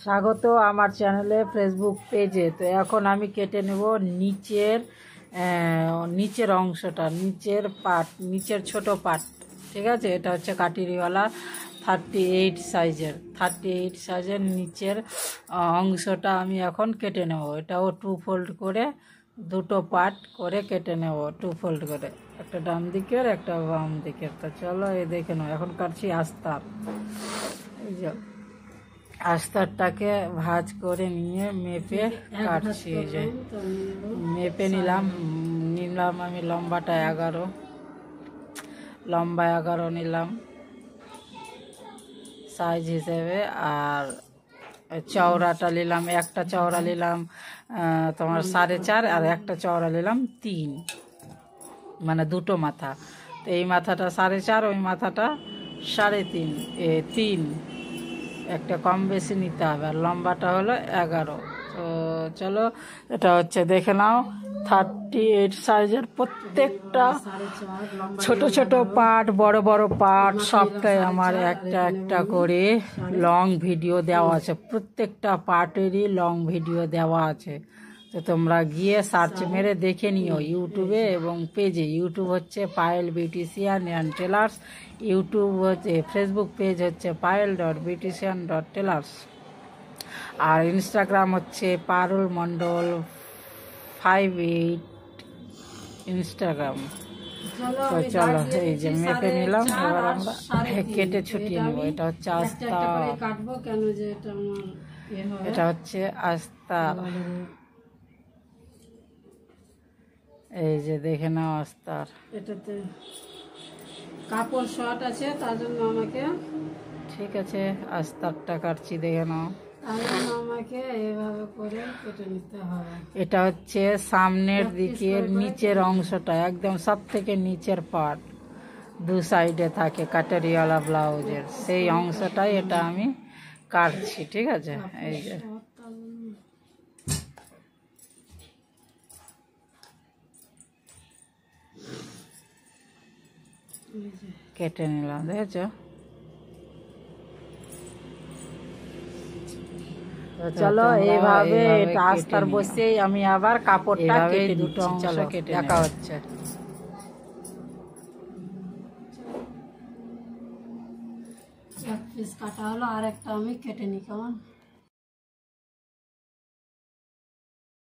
স্বাগত আমার চ্যানেলে ফেসবুক পেজে। তো এখন আমি কেটে নেব নিচের অংশটা, নিচের ছোট পার্ট। ঠিক আছে, এটা হচ্ছে কাটিরিওয়ালা 38 সাইজের নিচের অংশটা আমি এখন কেটে নেব। এটাও 2 ফোল্ড করে দুটো পার্ট করে কেটে নেব, 2 ফোল্ড করে, একটা ডান দিকের একটা বাম দিকের। তো চলো এই দেখে নাও। এখন কাটছি আস্তার। এই যে আস্তারটাকে ভাঁজ করে নিয়ে মেপে কাটছি। এই যে মেপে নিলাম আমি লম্বাটা 11, লম্বা 11 নিলাম সাইজ হিসেবে। আর চওড়াটা নিলাম, একটা চওড়া নিলাম তোমার 4.5, আর একটা চওড়া নিলাম 3, মানে দুটো মাথা। তো এই মাথাটা 4.5, ওই মাথাটা 3.5, একটা কম বেশি নিতে হবে। আর লম্বাটা হলো 11। তো চলো এটা হচ্ছে দেখে নাও 38 সাইজের প্রত্যেকটা ছোট ছোট পার্ট, বড় বড় পার্ট সবটাই আমার একটা একটা করে লং ভিডিও দেওয়া আছে। প্রত্যেকটা পার্টেরই লং ভিডিও দেওয়া আছে। তো তোমরা গিয়ে সার্চ মেরে দেখে নিও ইউটিউবে এবং পেজে। ইউটিউব হচ্ছে Payal beautician and tailors, Facebook page হচ্ছে payal.beautician.tailors, আর ইনস্টাগ্রাম হচ্ছে পারুল মণ্ডল 58 ইনস্টাগ্রাম। তো চলো এই যে মেপে নিলাম, এবার আমরা কেটে ছুটিয়ে নেবো। এটা হচ্ছে আস্তা, এটা হচ্ছে আস্তার। এই যে দেখে নাও আস্তার। এটাতে কাপড় শর্ট আছে, তার জন্য আমাকে, ঠিক আছে, আস্তারটা কাটছি, দেখে নাও। আমাকে এইভাবে করে কেটে নিতে হবে। এটা হচ্ছে সামনের দিকের নিচের অংশটা, একদম সব থেকে নিচের পার্ট, দু সাইডে থাকে কাটারিওয়ালা ব্লাউজের, সেই অংশটাই এটা আমি কাটছি। ঠিক আছে, এই যে কেটে নিলাম, দেখেছো? চলো এইভাবে এটা আস্তার বসেই আমি আবার কাপড়টা কেটে দুটো অংশ কেটে দেখা হচ্ছে। এক পিস কাটা হলো, আর একটা আমি কেটে নিই, কেমন?